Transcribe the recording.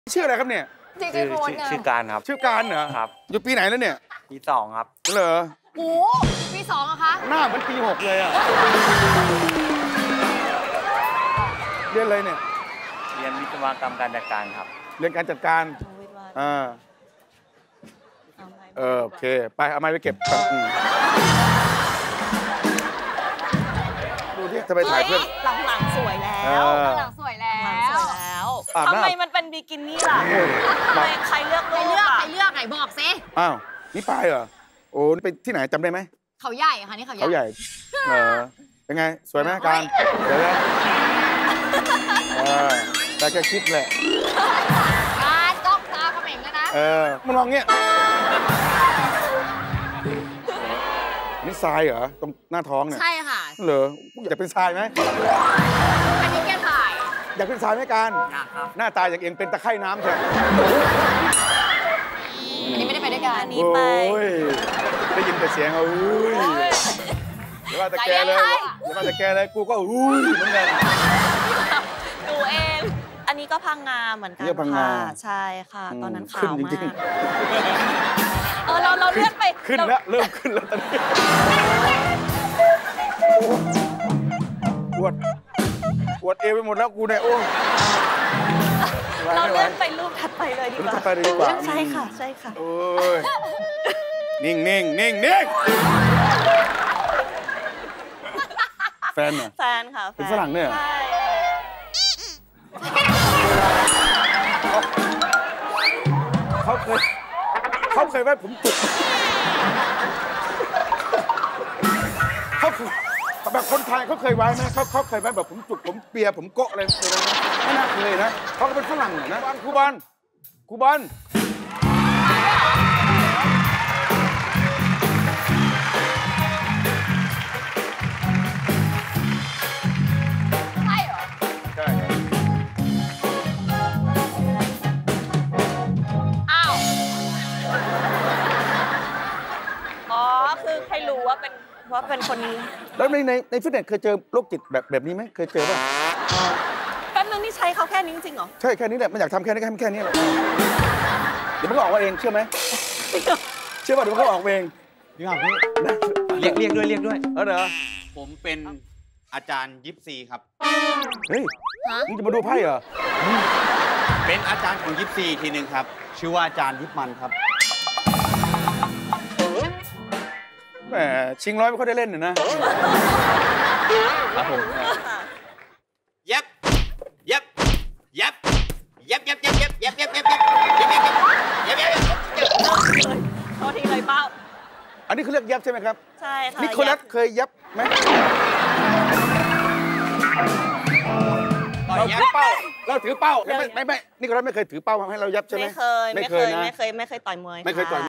ชื่ออะไรครับเนี่ยชื่อการครับชื่อการเหรอครับอยู่ปีไหนแล้วเนี่ยปี2ครับเหรอโอ้ปี2อะคะหน้ามันปี6เลยอะเรียนอะไรเนี่ยเรียนวิศวกรรมการจัดการครับเรียนการจัดการโอเคไปเอาไม้ไปเก็บดูที่จะไปถ่ายเพื่อนหลังสวยแล้วหลังสวยแล้วทำไมมันเป็นบิกินี่ล่ะทำไมใครเลือกไหนบอกสิอ้าวนี่ปายเหรอโอ้นี่ไปที่ไหนจำได้ไหมเขาใหญ่ค่ะนี่เขาใหญ่เป็นไงสวยไหมการสวยไหมแต่แค่คิดแหละการจ้องตาเขม่งเลยนะมันมองเงี้ยนี่ทรายเหรอตรงหน้าท้องเนี่ยใช่ค่ะเหรออยากเป็นทรายไหมอันนี้แกถ่ายอยากเป็นทรายไหมการหน้าตาอย่างเองเป็นตะไคร่น้ำใช่อันนี้ไม่ได้ไปด้วยกันอันนี้ไปได้ยินแต่เสียงเขาอย่าว่าแต่แกเลยอย่าว่าแต่แกเลยกูก็เหมือนกันดูเองอันนี้ก็พังงาเหมือนกันค่ะใช่ค่ะตอนนั้นขาวมากเราเลื่อนไปขึ้นแล้วเริ่มขึ้นแล้วตอนนี้ปวดเอวไปหมดแล้วกูเนี่ยเราเลื่อนไปรูปถัดไปเลยดีกว่าถัดไปเลยดีกว่าใช่ค่ะใช่ค่ะโอ้ยนิ่งแฟนเหรอแฟนค่ะเป็นฝรั่งเนี่ยเขาเคยไว้ผมจุกเขาแบบคนไทยเขาเคยไว้ไหมเขาเคยไว้แบบผมจุกผมเปียผมโกะอะไรไม่น่าเคยนะเขาก็เป็นฝรั่งนะครูบอลใช่เหรอใช่คือใครรู้ว่าเป็นคนนี้แล้วในฟิตเนสเคยเจอโรคจิตแบบนี้ไหมเคยเจอป่ะแป๊บนึงนี่ใช้เขาแค่นี้จริงเหรอใช่แค่นี้แหละมันอยากทำแค่นี้แค่นี้แหละเดี๋ยวมันก็ออกมาเองเชื่อไหมเชื่อป่ะเดี๋ยวมันก็ออกเองพี่ครับเรียกด้วยเหรอผมเป็นอาจารย์ยิปซีครับเฮ้ยมึงจะมาดูไพ่เหรอเป็นอาจารย์ของยิปซีทีหนึ่งครับชื่อว่าอาจารย์ยิปมันครับแหมชิงร้อยไม่ค่อยได้เล่นนะครับผมยับโทษทีเลยเป้าอันนี้เขาเรียกยับใช่ไหมครับใช่ค่ะนิโคลัสเคยยับไหมเราถือเป้าไม่นิโคลัสไม่เคยถือเป้าให้เรายับใช่ไหมไม่เคยต่อยมวยไม่เคยต่อย